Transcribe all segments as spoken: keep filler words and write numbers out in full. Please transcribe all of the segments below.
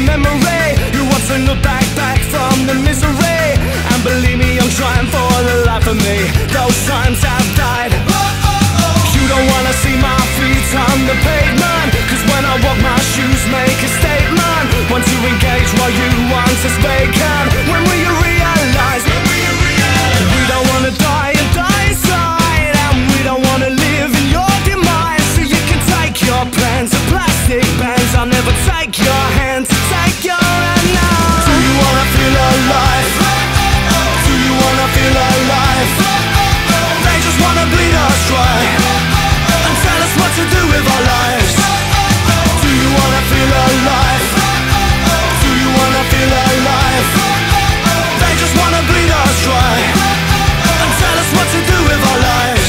memory. You want to look back, back from the misery. And believe me, I'm trying for the life of me. Those times have died. You don't wanna see my feet on the pavement, cause when I walk my shoes make a statement. Want to engage while you want to vacant. When will you realize? When will you realize? We don't wanna die and die inside, and we don't wanna live in your demise. So you can take your plans to plastic bands. I'll never take your hand to take your hand now. Do you wanna feel alive? Do you wanna feel alive? They just wanna bleed us dry and tell us what to do with our lives. Do you wanna feel alive? Do you wanna feel alive? They just wanna bleed us dry and tell us what to do with our lives.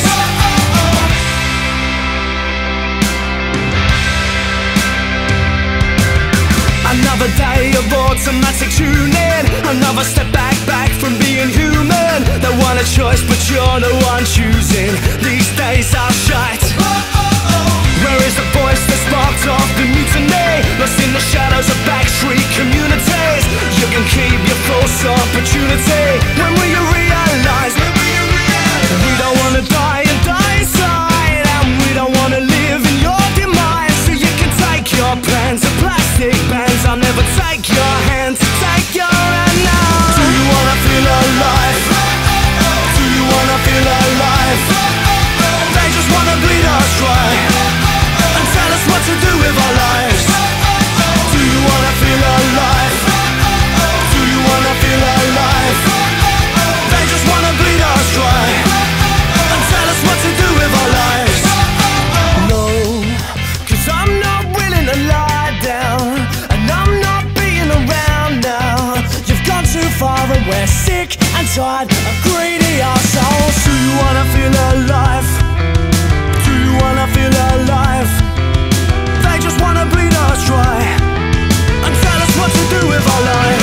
Another day of automatic tuning, another step back, back from being human. They want a choice, but you're the one choosing. These days are shite. Where is the voice that sparked off the mutiny? Lost in the shadows of backstreet communities. You can keep your false opportunity. When will you realize? When will you realize? We don't wanna die and die inside, and we don't wanna live in your demise. So you can take your plans to plastic bands. I'll never take your hand to take your hand now. Do you wanna feel alive? Do you wanna feel alive? They just wanna bleed us dry and tell us what to do with our lives. Do you wanna feel alive? Do you wanna feel alive? They just wanna bleed us dry and tell us what to do with our lives. No, cause I'm not willing to lie down, and I'm not being around now. You've gone too far and we're sick and tired of greedy ourselves. Do you wanna feel alive? Do you wanna feel alive? They just wanna bleed us dry and tell us what to do with our lives.